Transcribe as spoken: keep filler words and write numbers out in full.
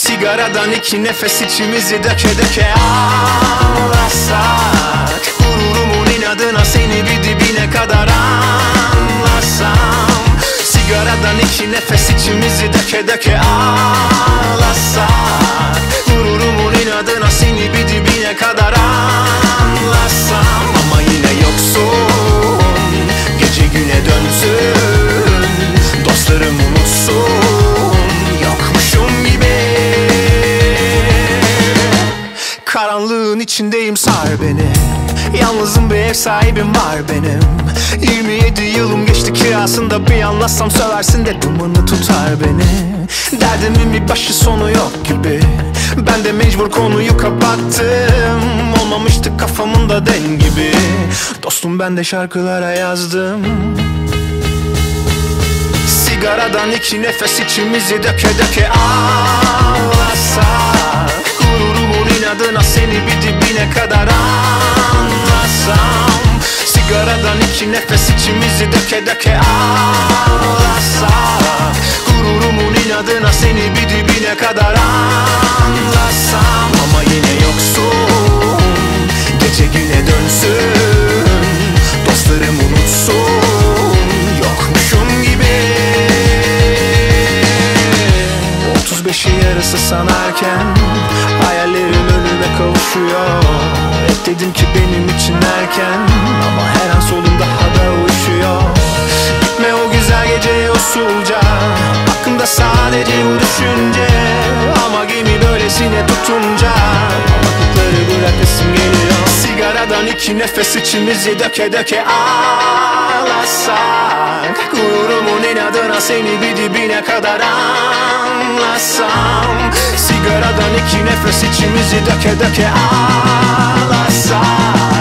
Sigaradan iki nefes içimizi döke döke ağlasak, gururumun inadına seni bir dibine kadar anlasam. Sigaradan iki nefes içimizi döke döke ağlasak, gururumun inadına seni bir dibine kadar anlasam. Ama yine yoksun, gece güne dönsün, dostlarım unutsun, yokmuşum gibi. Karanlığın içindeyim, sar beni. Yalnızım, bir ev sahibim var benim. Yirmi yedi yılım geçti kirasında, bir anlatsam söversin de dumanı tutar beni. Derdimin bir başı sonu yok gibi, ben de mecbur konuyu kapattım. Olmamıştı kafamın da den gibi, dostum ben de şarkılara yazdım. Sigaradan iki nefes içimizi döke döke ağlasak, gururumun inadına seni bir dibine kadar anlasam. Sigaradan iki nefes içimizi döke döke ağlasak, gururumun inadına seni bir dibine kadar anlasam. Ama yine yoksun, gece güne dönsün, dostlarım unutsun, yokmuşum gibi. Otuz beşi yarısı sanarken hayallerim ölüme kavuşuyor. Hep dedim ki benim için erken, ama her an solum daha da uçuyor. Gitme o güzel geceye usulca, aklımda sadece bu düşünce. Ama gemi böylesine tutunca bakıkları bırakasım geliyor. Sigaradan iki nefes içimizi döke döke ağlasak, gururumun inadına seni bir dibine kadar anlasam. Sigaradan iki nefes içimizi döke döke ağlasak,